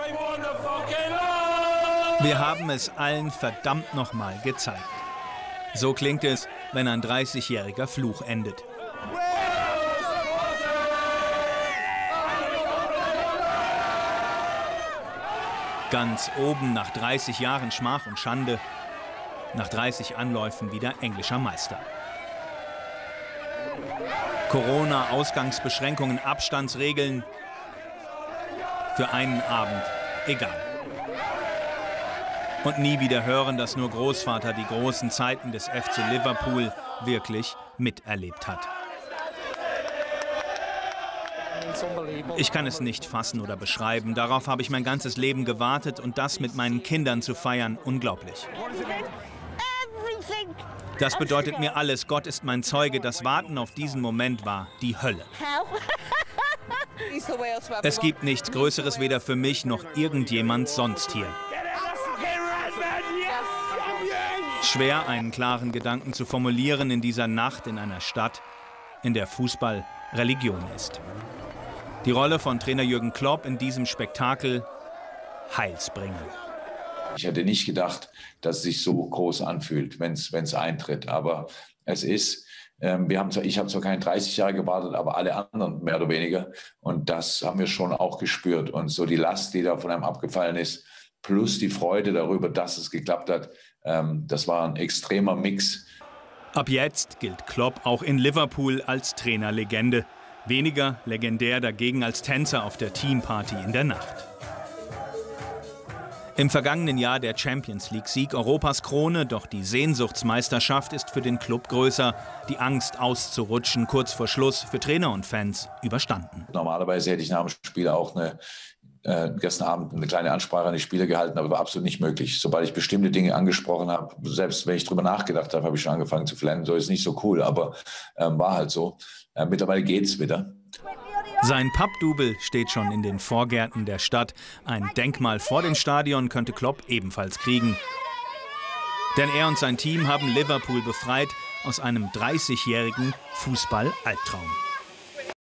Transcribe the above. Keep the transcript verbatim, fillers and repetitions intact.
Wir haben es allen verdammt nochmal gezeigt. So klingt es, wenn ein dreißigjähriger Fluch endet. Ganz oben nach dreißig Jahren Schmach und Schande, nach dreißig Anläufen wieder englischer Meister. Corona, Ausgangsbeschränkungen, Abstandsregeln. Für einen Abend egal. Und nie wieder hören, dass nur Großvater die großen Zeiten des F C Liverpool wirklich miterlebt hat. Ich kann es nicht fassen oder beschreiben. Darauf habe ich mein ganzes Leben gewartet und das mit meinen Kindern zu feiern, unglaublich. Das bedeutet mir alles. Gott ist mein Zeuge. Das Warten auf diesen Moment war die Hölle. Es gibt nichts Größeres weder für mich noch irgendjemand sonst hier. Schwer, einen klaren Gedanken zu formulieren in dieser Nacht in einer Stadt, in der Fußball Religion ist. Die Rolle von Trainer Jürgen Klopp in diesem Spektakel: Heilsbringer. Ich hätte nicht gedacht, dass es sich so groß anfühlt, wenn es eintritt. Aber es ist, ähm, wir haben zwar, ich habe zwar keine dreißig Jahre gewartet, aber alle anderen mehr oder weniger. Und das haben wir schon auch gespürt. Und so die Last, die da von einem abgefallen ist, plus die Freude darüber, dass es geklappt hat, ähm, das war ein extremer Mix. Ab jetzt gilt Klopp auch in Liverpool als Trainerlegende. Weniger legendär dagegen als Tänzer auf der Teamparty in der Nacht. Im vergangenen Jahr der Champions League-Sieg, Europas Krone, doch die Sehnsuchtsmeisterschaft ist für den Club größer. Die Angst auszurutschen kurz vor Schluss für Trainer und Fans überstanden. Normalerweise hätte ich nach dem Spiel auch eine, äh, gestern Abend eine kleine Ansprache an die Spieler gehalten, aber war absolut nicht möglich. Sobald ich bestimmte Dinge angesprochen habe, selbst wenn ich drüber nachgedacht habe, habe ich schon angefangen zu flennen. So ist nicht so cool, aber äh, war halt so. Äh, mittlerweile geht's wieder. Sein Pappdouble steht schon in den Vorgärten der Stadt. Ein Denkmal vor dem Stadion könnte Klopp ebenfalls kriegen. Denn er und sein Team haben Liverpool befreit aus einem dreißigjährigen Fußball-Albtraum.